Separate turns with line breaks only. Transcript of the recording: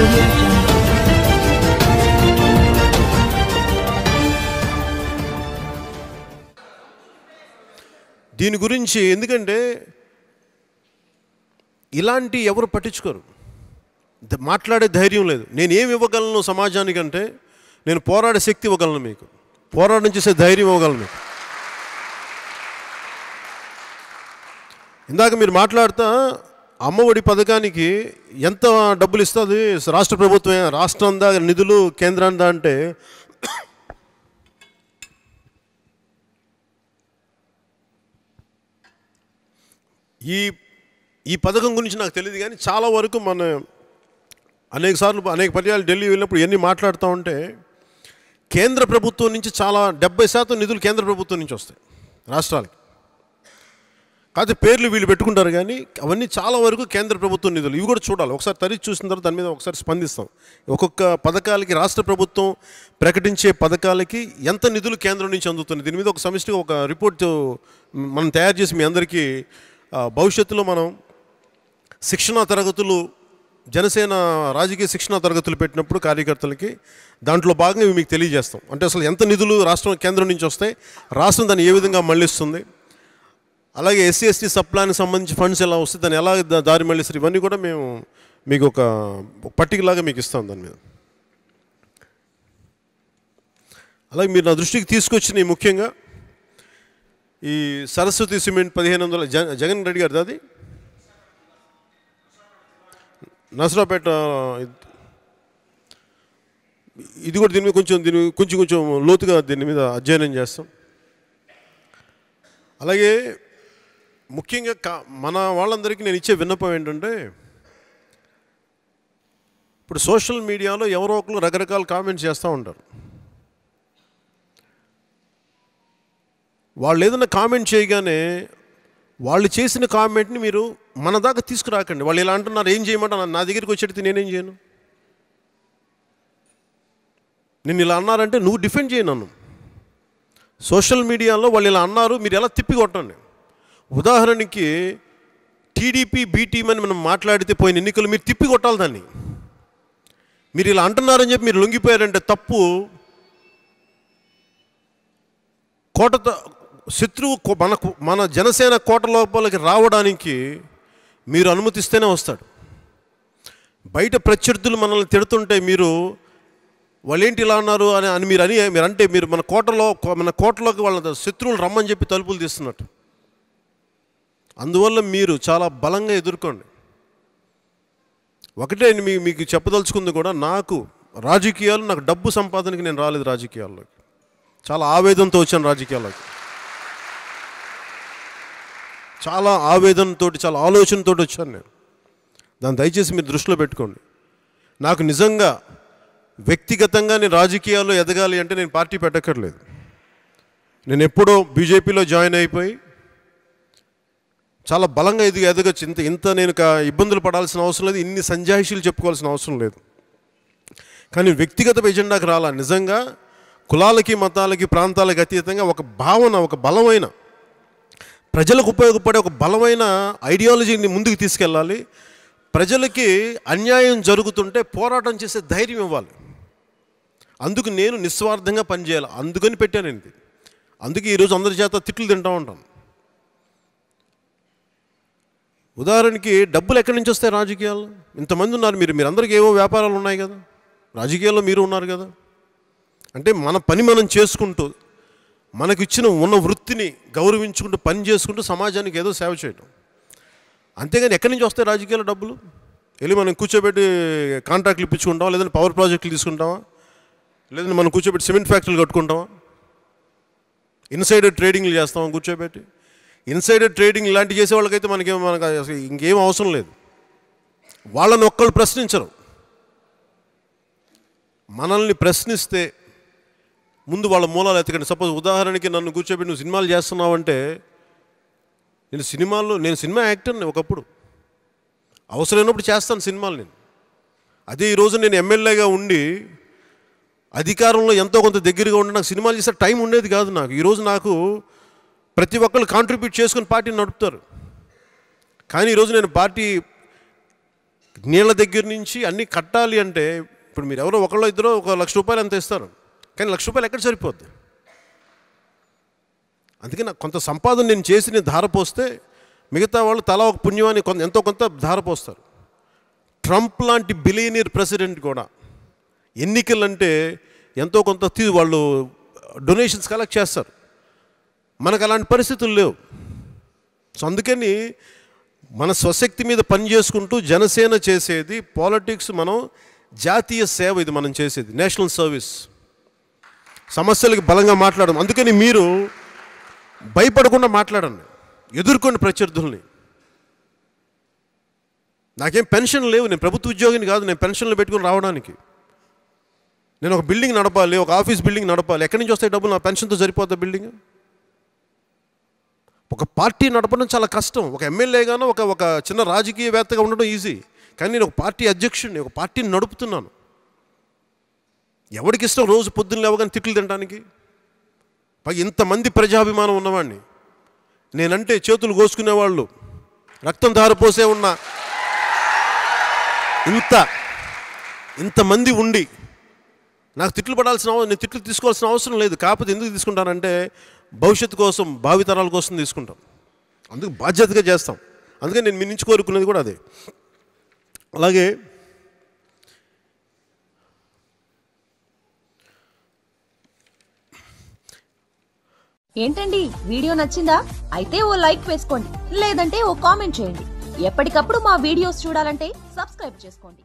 audio jungle.
దీని గురించి ఎందుకంటే ఇలాంటి ఎవరు పట్టించుకోరు, మాట్లాడే ధైర్యం లేదు. నేను ఏమి ఇవ్వగలను సమాజానికంటే నేను పోరాడే శక్తి ఇవ్వగలను, మీకు పోరాటం చేసే ధైర్యం ఇవ్వగలను మీకు. ఇందాక మీరు మాట్లాడుతా అమ్మఒడి పథకానికి ఎంత డబ్బులు ఇస్తుంది రాష్ట్ర ప్రభుత్వం, రాష్ట్రం దా నిధులు కేంద్రం దా అంటే ఈ పథకం గురించి నాకు తెలియదు. కానీ చాలా వరకు మన అనేక పర్యాలు ఢిల్లీ వెళ్ళినప్పుడు ఎన్ని మాట్లాడుతూ ఉంటే కేంద్ర ప్రభుత్వం నుంచి చాలా 70% నిధులు కేంద్ర ప్రభుత్వం నుంచి వస్తాయి రాష్ట్రాలకి. కాకపోతే పేర్లు వీళ్ళు పెట్టుకుంటారు, కానీ అవన్నీ చాలా వరకు కేంద్ర ప్రభుత్వం నిధులు. ఇవి కూడా చూడాలి, ఒకసారి తరిచి చూసిన తర్వాత దాని మీద ఒకసారి స్పందిస్తాం. ఒక్కొక్క పథకాలకి రాష్ట్ర ప్రభుత్వం ప్రకటించే పథకాలకి ఎంత నిధులు కేంద్రం నుంచి అందుతుంది, దీని మీద ఒక సమిష్టిగా ఒక రిపోర్ట్ మనం తయారు చేసి మీ అందరికీ భవిష్యత్తులో మనం శిక్షణా తరగతులు, జనసేన రాజకీయ శిక్షణా తరగతులు పెట్టినప్పుడు కార్యకర్తలకి దాంట్లో భాగంగా మీకు తెలియజేస్తాం. అంటే అసలు ఎంత నిధులు రాష్ట్రం కేంద్రం నుంచి వస్తాయి, రాష్ట్రం దాన్ని ఏ విధంగా మళ్ళిస్తుంది, అలాగే ఎస్సీ ఎస్టీ సబ్ ప్లాన్కి సంబంధించి ఫండ్స్ ఎలా వస్తాయి, దాన్ని ఎలా దారి మళ్ళిస్తారు, ఇవన్నీ కూడా మేము మీకు ఒక పట్టికలాగా మీకు ఇస్తాం దాని మీద. అలాగే మీరు నా దృష్టికి తీసుకొచ్చినవి ముఖ్యంగా ఈ సరస్వతి సిమెంట్ 1500 జగన్ రెడ్డి గారిది, అది నసరాపేట, ఇది కూడా దీని మీద కొంచెం లోతుగా దీని మీద అధ్యయనం చేస్తాం. అలాగే ముఖ్యంగా మన వాళ్ళందరికీ నేను ఇచ్చే విన్నపం ఏంటంటే, ఇప్పుడు సోషల్ మీడియాలో ఎవరో ఒకరు రకరకాల కామెంట్స్ చేస్తూ ఉంటారు. వాళ్ళు ఏదైనా కామెంట్ చేయగానే వాళ్ళు చేసిన కామెంట్ని మీరు మన దాకా తీసుకురాకండి. వాళ్ళు ఇలా అంటున్నారు, ఏం చేయమంటారు, నా దగ్గరికి వచ్చేటి నేనేం చేయను, నేను ఇలా అన్నారంటే నువ్వు డిఫెండ్ చేయి నన్ను. సోషల్ మీడియాలో వాళ్ళు ఇలా అన్నారు, మీరు ఎలా తిప్పి కొట్టండి. ఉదాహరణకి టీడీపీ బీ టీం అని మనం మాట్లాడితే పోయిన ఎన్నికలు మీరు తిప్పి కొట్టాలి దాన్ని. మీరు ఇలా అంటున్నారని చెప్పి మీరు లొంగిపోయారంటే తప్పు. శత్రువు మన జనసేన కోట లోపలికి రావడానికి మీరు అనుమతిస్తేనే వస్తాడు. బయట ప్రత్యర్థులు మనల్ని తిడుతుంటే మీరు వాళ్ళేంటి ఇలా అన్నారు అని మీరు అంటే మీరు మన కోటలోకి వాళ్ళ శత్రువులు రమ్మని చెప్పి తలుపులు తీస్తున్నట్టు. అందువల్ల మీరు చాలా బలంగా ఎదుర్కోండి. ఒకటే మీకు చెప్పదలుచుకుంది కూడా, నాకు డబ్బు సంపాదనకి నేను రాలేదు రాజకీయాల్లోకి. చాలా ఆవేదనతో వచ్చాను రాజకీయాల్లోకి, చాలా ఆవేదనతో, చాలా ఆలోచనతో వచ్చాను నేను. దాన్ని దయచేసి మీరు దృష్టిలో పెట్టుకోండి. నాకు నిజంగా వ్యక్తిగతంగా నేను రాజకీయాల్లో ఎదగాలి అంటే నేను పార్టీ పెట్టక్కర్లేదు. నేను ఎప్పుడో బీజేపీలో జాయిన్ అయిపోయి చాలా బలంగా ఎదగచ్చు. ఇంత నేను ఇబ్బందులు పడాల్సిన అవసరం లేదు, ఇన్ని సంజాయిషీలు చెప్పుకోవాల్సిన అవసరం లేదు. కానీ వ్యక్తిగత ఎజెండాకి రాలా. నిజంగా కులాలకి, మతాలకి, ప్రాంతాలకి అతీతంగా ఒక భావన, ఒక బలమైన ప్రజలకు ఉపయోగపడే ఒక బలమైన ఐడియాలజీని ముందుకు తీసుకెళ్ళాలి. ప్రజలకి అన్యాయం జరుగుతుంటే పోరాటం చేసే ధైర్యం ఇవ్వాలి. అందుకు నేను నిస్వార్థంగా పనిచేయాలి, అందుకని పెట్టాను ఇది. అందుకే ఈరోజు అందరి చేత తిట్లు తింటూ ఉంటాను. ఉదాహరణకి డబ్బులు ఎక్కడి నుంచి వస్తాయి రాజకీయాల్లో? ఇంతమంది ఉన్నారు, మీరందరికీ ఏవో వ్యాపారాలు ఉన్నాయి కదా, రాజకీయాల్లో మీరు ఉన్నారు కదా. అంటే మన పని మనం చేసుకుంటూ, మనకిచ్చిన ఉన్న వృత్తిని గౌరవించుకుంటూ, పని చేసుకుంటూ సమాజానికి ఏదో సేవ చేయడం. అంతేగాని ఎక్కడి నుంచి వస్తాయి రాజకీయాల డబ్బులు? వెళ్ళి మనం కూర్చోబెట్టి కాంట్రాక్ట్లు ఇప్పించుకుంటామా, లేదంటే పవర్ ప్రాజెక్టులు తీసుకుంటామా, లేదంటే మనం కూర్చోబెట్టి సిమెంట్ ఫ్యాక్టరీలు కట్టుకుంటామా, ఇన్సైడర్ ట్రేడింగ్లు చేస్తామా కూర్చోబెట్టి? ఇన్సైడర్ ట్రేడింగ్ ఇలాంటివి చేసే వాళ్ళకైతే మనకు ఇంకేం అవసరం లేదు. వాళ్ళని ఒక్కళ్ళు ప్రశ్నించరు. మనల్ని ప్రశ్నిస్తే ముందు వాళ్ళ మూలాలు ఎత్తకండి. సపోజ్ ఉదాహరణకి నన్ను కూర్చోబెట్టి నువ్వు సినిమాలు చేస్తున్నావంటే, నేను సినిమా యాక్టర్ని ఒకప్పుడు, అవసరమైనప్పుడు చేస్తాను సినిమాలు నేను. అదే ఈరోజు నేను ఎమ్మెల్యేగా ఉండి అధికారంలో ఎంతో కొంత దగ్గరగా ఉండి నాకు సినిమాలు చేసే టైం ఉండేది కాదు నాకు. ఈరోజు నాకు ప్రతి ఒక్కళ్ళు కాంట్రిబ్యూట్ చేసుకుని పార్టీని నడుపుతారు. కానీ ఈరోజు నేను పార్టీ నీళ్ళ దగ్గర నుంచి అన్నీ కట్టాలి అంటే ఇప్పుడు మీరు ఎవరో ఒకళ్ళో ఇద్దరో ₹1,00,000 అంత ఇస్తారు, కానీ ₹1,00,000 ఎక్కడ సరిపోద్ది? అందుకే నాకు కొంత సంపాదన నేను చేసి నేను ధారపోస్తే మిగతా వాళ్ళు తలా ఒక పుణ్యమాన్ని ఎంతో కొంత ధారపోస్తారు. ట్రంప్ లాంటి బిలియనీర్ ప్రెసిడెంట్ కూడా ఎన్నికలంటే ఎంతో కొంత వాళ్ళు డొనేషన్స్ కలెక్ట్ చేస్తారు. మనకు అలాంటి పరిస్థితులు లేవు. సో అందుకని మన స్వశక్తి మీద పని చేసుకుంటూ జనసేన చేసేది పాలిటిక్స్, మనం జాతీయ సేవ, ఇది మనం చేసేది నేషనల్ సర్వీస్. సమస్యలకి బలంగా మాట్లాడడం. అందుకని మీరు భయపడకుండా మాట్లాడండి, ఎదుర్కొండి ప్రత్యర్థుల్ని. నాకేం పెన్షన్ లేవు, నేను ప్రభుత్వ ఉద్యోగిని కాదు, నేను పెన్షన్లు పెట్టుకుని రావడానికి. నేను ఒక బిల్డింగ్ నడపాలి, ఒక ఆఫీస్ బిల్డింగ్ నడపాలి, ఎక్కడి నుంచి వస్తాయి డబ్బులు? నా పెన్షన్తో సరిపోతా బిల్డింగ్? ఒక పార్టీ నడపడం చాలా కష్టం. ఒక ఎమ్మెల్యేగానో ఒక చిన్న రాజకీయవేత్తగా ఉండడం ఈజీ, కానీ నేను ఒక పార్టీ అధ్యక్షుడిని, ఒక పార్టీని నడుపుతున్నాను. ఎవరికి ఇష్టం రోజు పొద్దున్న లేవగానే తిట్లు తినడానికి? ఇంతమంది ప్రజాభిమానం ఉన్నవాడిని, నేనంటే చేతులు కోసుకునేవాళ్ళు, రక్తం ధారపోసే ఉన్న ఇంతమంది ఉండి నాకు తిట్లు పడాల్సిన నేను తిట్లు తీసుకోవాల్సిన అవసరం లేదు. కాకపోతే ఎందుకు తీసుకుంటానంటే భవిష్యత్తు కోసం, భావితరాల కోసం తీసుకుంటాం. అందుకు బాధ్యతగా చేస్తాం. అందుకే నేను మీ నుంచి కోరుకునేది కూడా అదే. అలాగే
ఏంటండి, వీడియో నచ్చిందా? అయితే ఓ లైక్ వేసుకోండి, లేదంటే ఓ కామెంట్ చేయండి. ఎప్పటికప్పుడు మా వీడియోస్ చూడాలంటే సబ్స్క్రైబ్ చేసుకోండి.